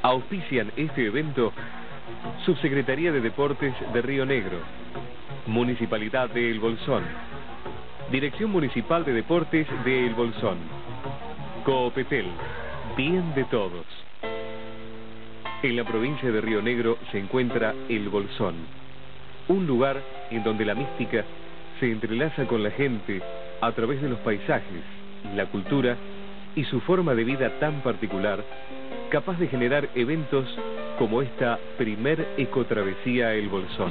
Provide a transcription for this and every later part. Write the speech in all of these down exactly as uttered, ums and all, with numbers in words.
Auspician este evento Subsecretaría de Deportes de Río Negro, Municipalidad de El Bolsón, Dirección Municipal de Deportes de El Bolsón, Coopetel, bien de todos. En la provincia de Río Negro se encuentra El Bolsón, un lugar en donde la mística se entrelaza con la gente a través de los paisajes, la cultura y su forma de vida tan particular, capaz de generar eventos como esta primer ecotravesía El Bolsón.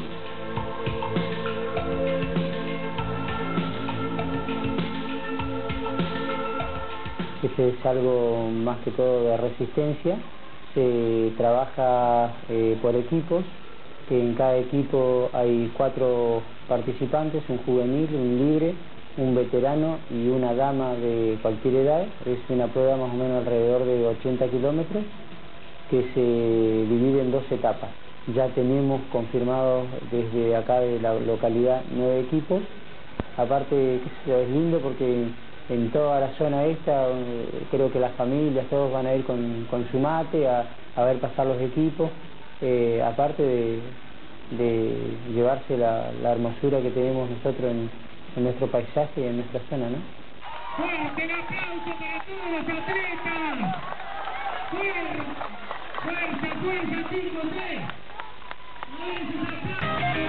Este es algo más que todo de resistencia. Se trabaja eh, por equipos, que en cada equipo hay cuatro participantes, un juvenil, un libre, un veterano y una dama de cualquier edad. Es una prueba más o menos alrededor de ochenta kilómetros que se divide en dos etapas. Ya tenemos confirmados desde acá de la localidad nueve equipos. Aparte, es lindo porque en toda la zona esta, creo que las familias, todos van a ir con, con su mate a, a ver pasar los equipos, eh, aparte de, de llevarse la, la hermosura que tenemos nosotros en, en nuestro paisaje y en nuestra zona, ¿no? ¡Fuerte el aplauso para todos los atletas! ¡Fuerza, fuerza, fuerza, chicos! ¡Eh! ¡Ahora esos aplausos!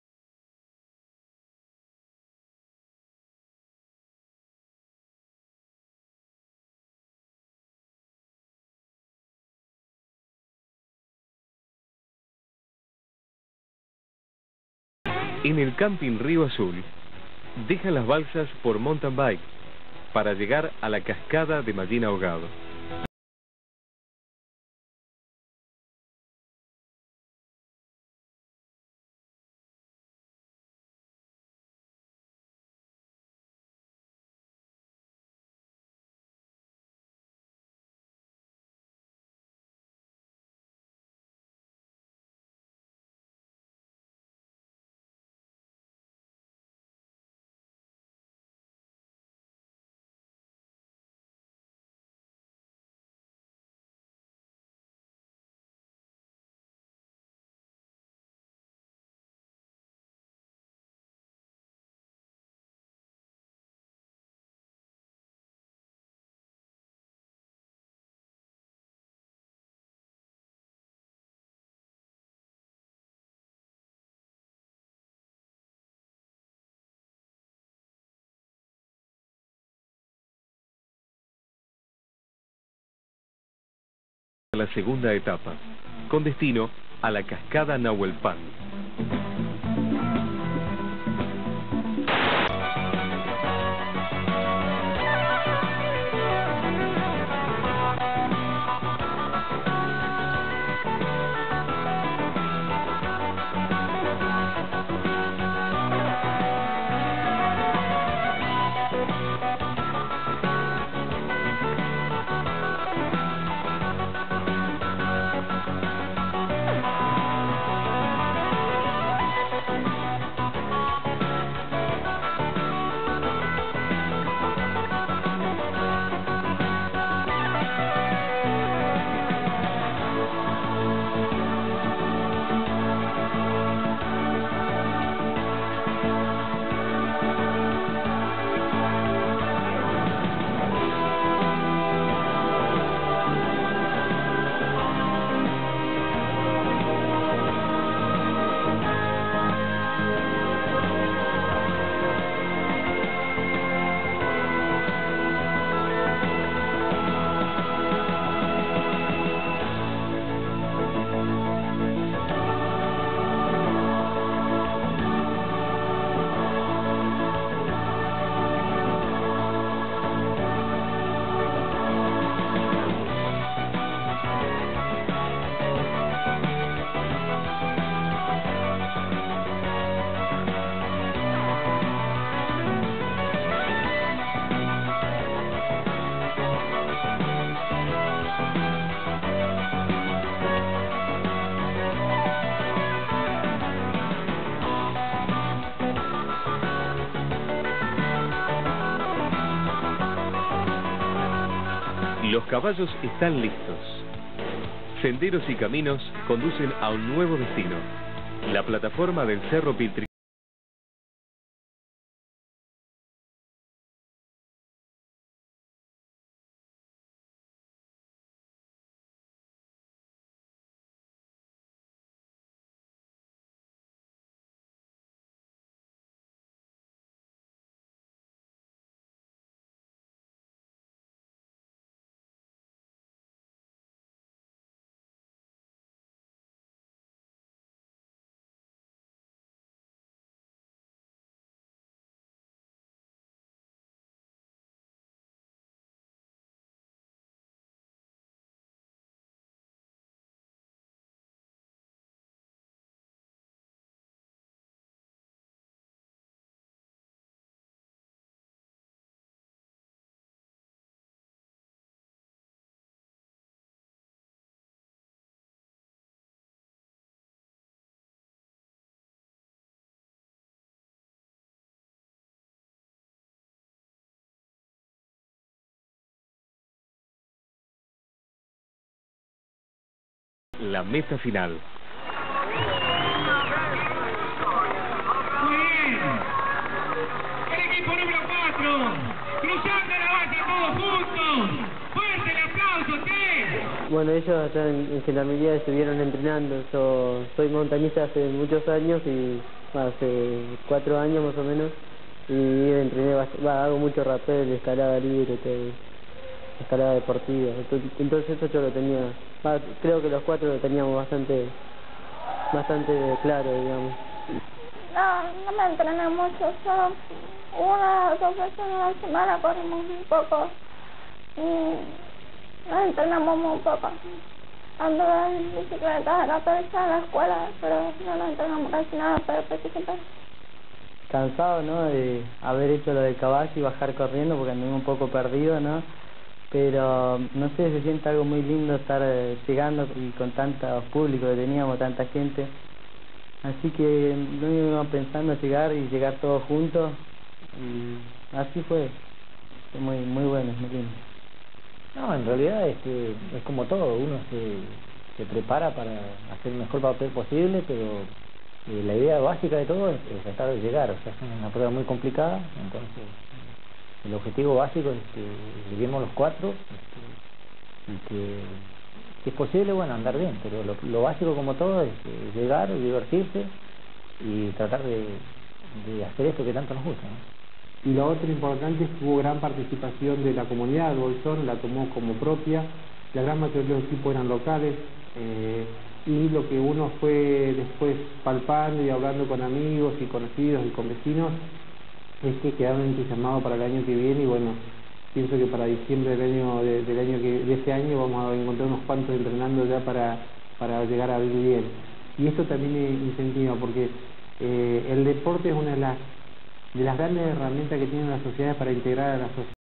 En el camping Río Azul, dejan las balsas por mountain bike para llegar a la cascada de Mallín Ahogado. La segunda etapa, con destino a la cascada Nahuelpan. Los caballos están listos. Senderos y caminos conducen a un nuevo destino. La plataforma del Cerro Piltriquén. La meta final. Muy bien. El equipo número cuatro, cruzando la base todos juntos. Fuerte el aplauso, ¿qué? Bueno, ellos allá en, en Gendarmería estuvieron entrenando. Yo soy montañista hace muchos años y hace cuatro años más o menos. Y entrené, va, hago mucho rappel, escalada libre, todo, escalada deportiva. Entonces eso yo lo tenía, va, creo que los cuatro lo teníamos bastante, bastante claro, digamos. No, no me entrené mucho, solo una o dos veces a la semana corrimos un poco y nos entrenamos muy poco. Ando en bicicleta acá en la escuela, pero no nos entrenamos casi nada para participar. Cansado, ¿no?, de haber hecho lo del caballo y bajar corriendo porque andé un poco perdido, ¿no? Pero, no sé, se siente algo muy lindo estar eh, llegando y con tanto público que teníamos, tanta gente. Así que lo único que íbamos pensando es llegar y llegar todos juntos. Y así fue. Fue muy, muy bueno, muy lindo. No, en realidad este, es como todo, uno se, se prepara para hacer el mejor papel posible, pero eh, la idea básica de todo es, es tratar de llegar. O sea, es una prueba muy complicada, entonces el objetivo básico es que lleguemos los cuatro, este, y que si es posible, bueno, andar bien, pero lo, lo básico como todo es eh, llegar, divertirse y tratar de, de hacer esto que tanto nos gusta, ¿no? Y lo otro importante es que hubo gran participación de la comunidad del Bolsón, la tomó como propia, la gran mayoría de los equipos eran locales, eh, y lo que uno fue después palpando y hablando con amigos y conocidos y con vecinos, es que quedaron entusiasmados para el año que viene y bueno, pienso que para diciembre del año de, del año que de este año vamos a encontrar unos cuantos entrenando ya para, para llegar a vivir bien. Y esto también incentiva porque eh, el deporte es una de las de las grandes herramientas que tienen las sociedades para integrar a la sociedad.